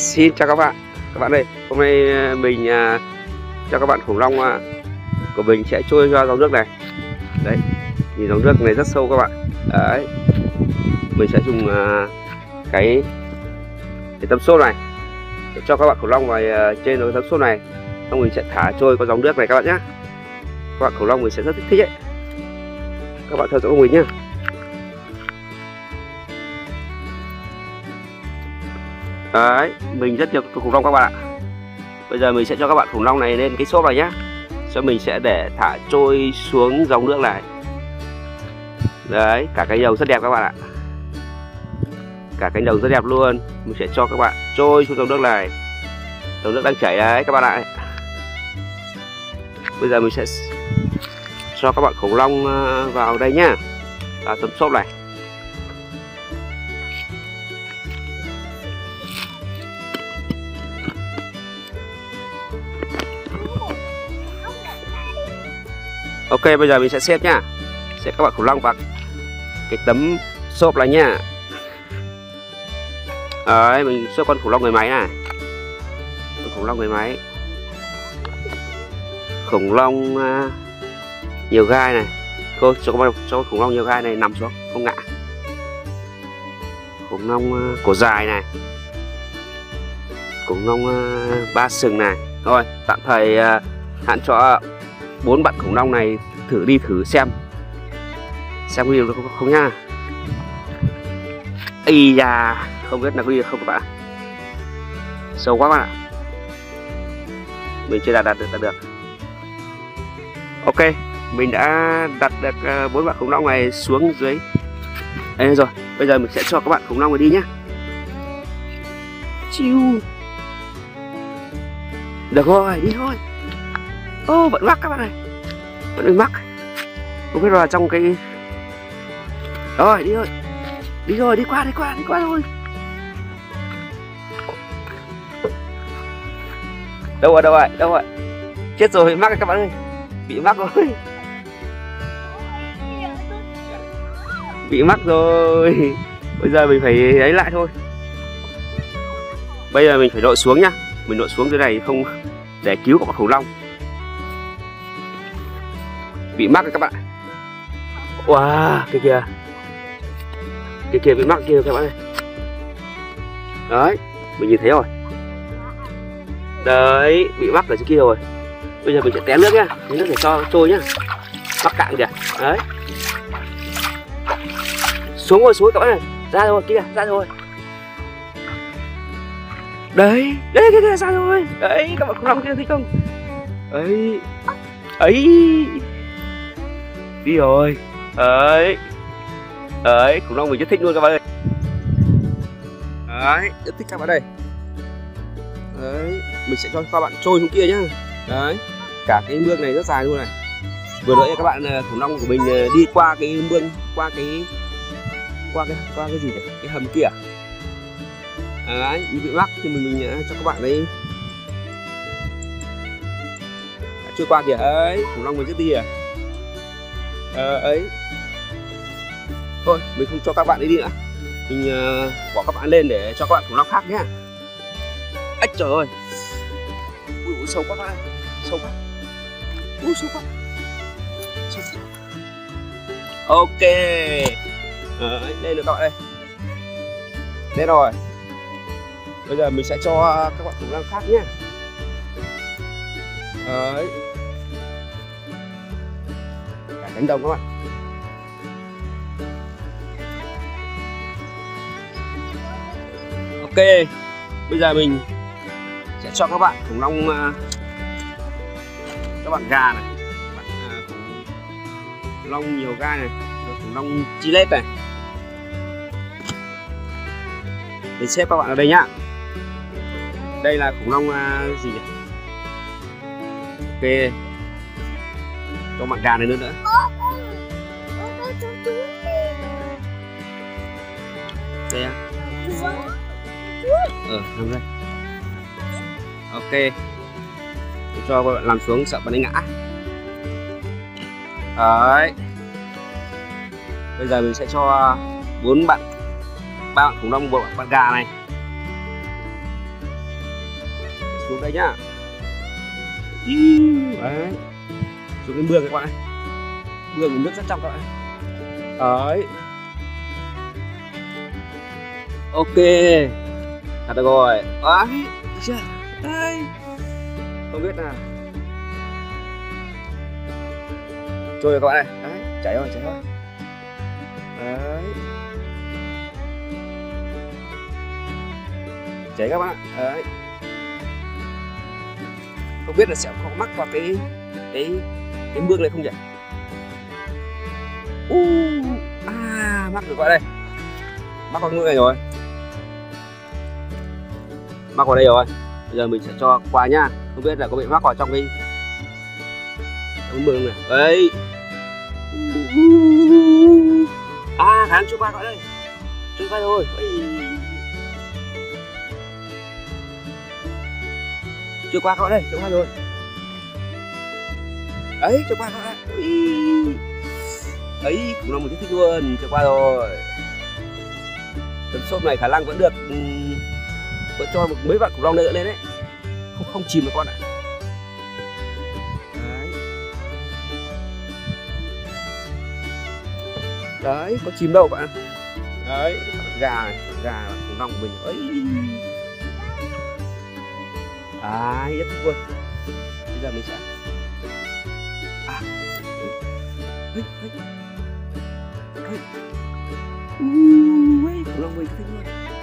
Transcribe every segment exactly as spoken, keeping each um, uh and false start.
Xin chào các bạn. Các bạn ơi, hôm nay mình uh, cho các bạn khủng long uh, của mình sẽ trôi ra dòng nước này. Đấy, nhìn dòng nước này rất sâu các bạn. Đấy, mình sẽ dùng uh, cái cái tấm xốp này để cho các bạn khủng long vào uh, trên cái tấm xốp này, xong mình sẽ thả trôi qua dòng nước này các bạn nhé. Các bạn khủng long mình sẽ rất thích thích ấy. Các bạn theo dõi của mình nhé. Đấy, mình rất nhiều khủng long các bạn ạ. Bây giờ mình sẽ cho các bạn khủng long này lên cái xốp này nhé. Sau mình sẽ để thả trôi xuống dòng nước này. Đấy, cả cánh đồng rất đẹp các bạn ạ. Cả cánh đồng rất đẹp luôn. Mình sẽ cho các bạn trôi xuống dòng nước này. Dòng nước đang chảy đấy các bạn ạ. Bây giờ mình sẽ cho các bạn khủng long vào đây nhá, vào tấm xốp này. Ok, bây giờ mình sẽ xếp nhá, xếp các bạn khủng long vào cái tấm xốp này nhá. Đấy, mình xếp con khủng long người máy này, con khủng long người máy, khủng long uh, nhiều gai này. Cô cho các bạn cho khủng long nhiều gai này nằm xuống không ngã. Khủng long uh, cổ dài này, khủng long uh, ba sừng này. Thôi tạm thời uh, hạn cho bốn bạn khủng long này thử đi thử xem xem có đi được không, không nha. Ây da, không biết là có đi được không các bạn. Sâu quá các bạn ạ, mình chưa đặt đặt được, đặt được. Ok, mình đã đặt được bốn bạn khủng long này xuống dưới đây rồi. Bây giờ mình sẽ cho các bạn khủng long này đi nhé. Chiu, được rồi, đi thôi. Ô, oh, vẫn mắc các bạn này, vẫn bị mắc, không biết là trong cái. Rồi, đi thôi, đi rồi, đi qua, đi qua, đi qua thôi. Đâu rồi, đâu rồi, đâu rồi, chết rồi, bị mắc rồi các bạn ơi, bị mắc rồi, bị mắc rồi. Bây giờ mình phải lấy lại thôi. Bây giờ mình phải đội xuống nhá, mình đội xuống dưới này không để cứu các bạn khủng long. Bị mắc rồi các bạn. Wow, cái kia, cái kia bị mắc kia các bạn ơi. Đấy, mình nhìn thấy rồi. Đấy, bị mắc ở dưới kia rồi. Bây giờ mình sẽ té nước nhá, té nước để cho trôi nhá. Mắc cạn kìa. Đấy. Xuống rồi, xuống các bạn ơi. Ra rồi, kia, ra rồi. Đấy, đấy, kia, kia, ra rồi. Đấy, các bạn khủng long kia thấy không? Đấy. Ấy. Đi rồi. Đấy. Đấy, khủng long mình rất thích luôn các bạn ơi. Đấy, rất thích các bạn đây. Đấy, mình sẽ cho các bạn trôi xuống kia nhá. Đấy, cả cái mương này rất dài luôn này. Vừa nãy các bạn khủng long của mình đi qua cái mương, qua cái qua cái qua cái gì nhỉ? Cái hầm kia. Đấy, bị mắc thì mình, mình cho các bạn đấy trôi qua kìa. Ấy, khủng long mình rất đi à. Ờ, ấy. Thôi mình không cho các bạn ấy đi nữa, mình uh, bỏ các bạn lên để cho các bạn khủng long khác nhé. Ách trời ơi, ui, ui sâu quá các bạn, sâu quá, ui sâu quá, sâu quá. Ok, ờ, đây được các bạn đây, đây rồi. Bây giờ mình sẽ cho các bạn khủng long khác nhé. Đấy, cả cánh đồng các bạn. Ok, bây giờ mình sẽ cho các bạn khủng long, các bạn gà này, các bạn uh, khủng long nhiều gai này, khủng long chi lết này. Mình xếp các bạn ở đây nhá. Đây là khủng long uh, gì nhỉ? Ok, cho bạn gà này nữa nữa. Đây á. Ờ, nằm đây. Ok, để cho các bạn làm xuống sợ bạn ấy ngã. Đấy. Bây giờ mình sẽ cho bốn bạn, ba bạn khủng long, một bạn gà này xuống đây nhá. Đấy, xuống cái mương các bạn ơi, mương nước rất trong các bạn. Đấy, ok, thật được rồi. Đấy, chưa? Đây, không biết nào. Trôi rồi các bạn này, đấy, chảy rồi, chảy rồi. Đấy, chảy các bạn ạ. Đấy, không biết là sẽ có mắc vào cái cái cái mương này không nhỉ? U à, mắc được qua đây, mắc vào mương này rồi, mắc vào đây rồi. Bây giờ mình sẽ cho qua nhá, không biết là có bị mắc vào trong cái, trong cái mương này. Đấy, à, khả năng chưa qua gọi đây, chưa qua rồi. Chưa qua gọi đây, chưa qua rồi. Đấy, chưa qua gọi đây. Ấy, khủng long mình rất thích luôn, chưa qua rồi. Tấn xốp này khả năng vẫn được, vẫn cho một mấy bạn khủng long nữa lên đấy, không không chìm được con ạ. Đấy, đấy, có chìm đâu bạn. Đấy, gà này, gà khủng long của mình ấy. Đấy, rất thích luôn. Bây giờ mình sẽ à, đấy, đấy. Đấy. Ui, khủng long mình thích luôn.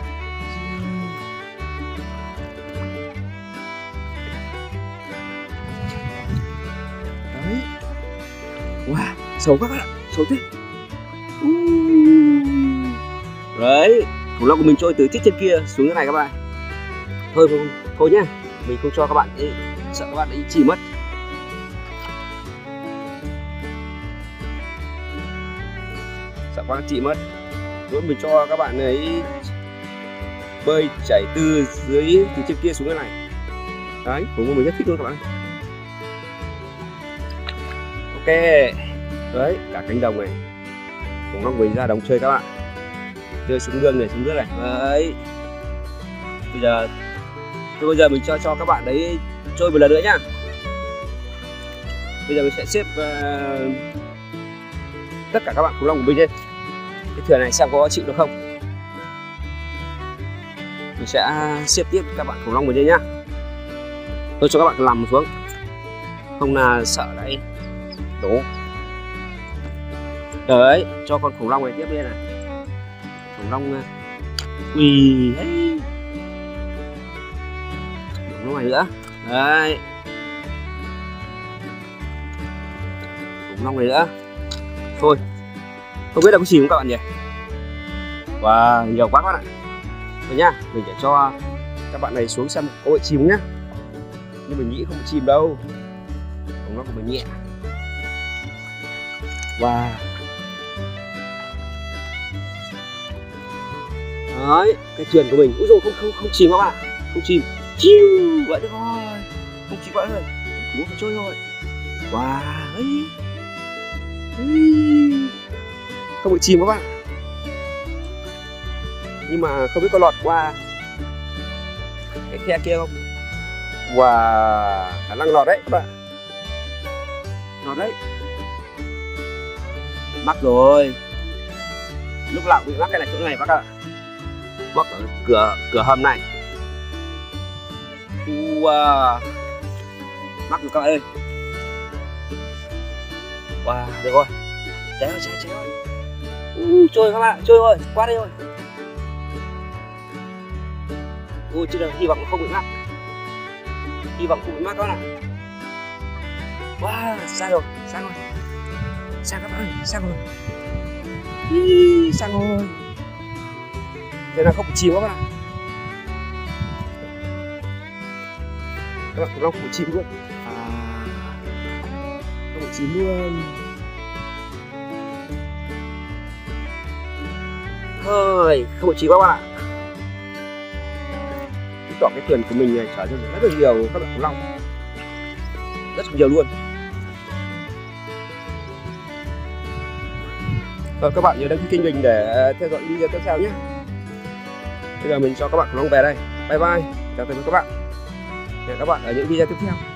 Đấy, wow, xấu các bạn ạ, xấu thế. Đấy, khủng long của mình trôi từ chiếc trên kia xuống cái này các bạn. Thôi thôi, thôi nhá, mình không cho các bạn ấy, sợ các bạn ấy chìm mất. Sợ các bạn chìm mất. Rồi mình cho các bạn ấy bơi chảy từ dưới, từ trên kia xuống cái này. Đấy, khủng long mình rất thích luôn các bạn. Ok, đấy, cả cánh đồng này khủng long mình ra đồng chơi các bạn, chơi xuống mương này, xuống nước này. Đấy, bây giờ thôi bây giờ mình cho cho các bạn đấy trôi một lần nữa nhá. Bây giờ mình sẽ xếp uh, tất cả các bạn khủng long của mình lên cái thuyền này xem có chịu được không. Mình sẽ xếp tiếp các bạn khủng long mình lên nhá. Tôi cho các bạn nằm xuống, không là sợ đấy đổ. Đấy, cho con khủng long này tiếp lên này. Khủng long ui hey. Khủng long này nữa. Đấy, khủng long này nữa. Thôi, không biết là có chìm không các bạn nhỉ? Wow, nhiều quá các bạn ạ. Rồi nhá, mình sẽ cho các bạn này xuống xem có bị chìm nhá. Nhưng mình nghĩ không bị chìm đâu, khủng long của mình nhẹ. Wow. Đấy, cái thuyền của mình, úi dồi, không không không chìm các bạn, không chìm, chiu vậy được rồi, không chìm bạn ơi, muốn phải trôi rồi. Wow, ấy, không bị chìm các bạn, nhưng mà không biết có lọt qua cái khe kia không. Wow, khả năng lọt đấy các bạn, lọt đấy, mắc rồi, lúc nào cũng bị mắc cái này chỗ này các bạn. Mắc ở cửa cửa hầm này. Wow, mắc rồi các bạn ơi. Wow, được rồi, cháy rồi, cháy, cháy rồi. Uh, trôi các bạn, trôi rồi, qua đây rồi. Ui, chứ là hy vọng không bị mắc, hy vọng không bị mắc các bạn ạ. Wow, sang rồi, sang rồi, sang các bạn ơi, sang rồi. Hi, sang rồi. Thế là không bị chìm các bạn ạ. Các bạn khủng long không bị chìm luôn. À, không bị chìm luôn. Thôi, không bị chìm các bạn ạ. Chứng tỏ cái thuyền của mình này chở rất là nhiều các bạn khủng long, rất nhiều luôn. Rồi các bạn nhớ đăng ký kênh mình để theo dõi video tiếp theo nhé. Bây giờ mình cho các bạn khủng long về đây. Bye bye, chào tạm biệt các bạn. Hẹn các bạn ở những video tiếp theo.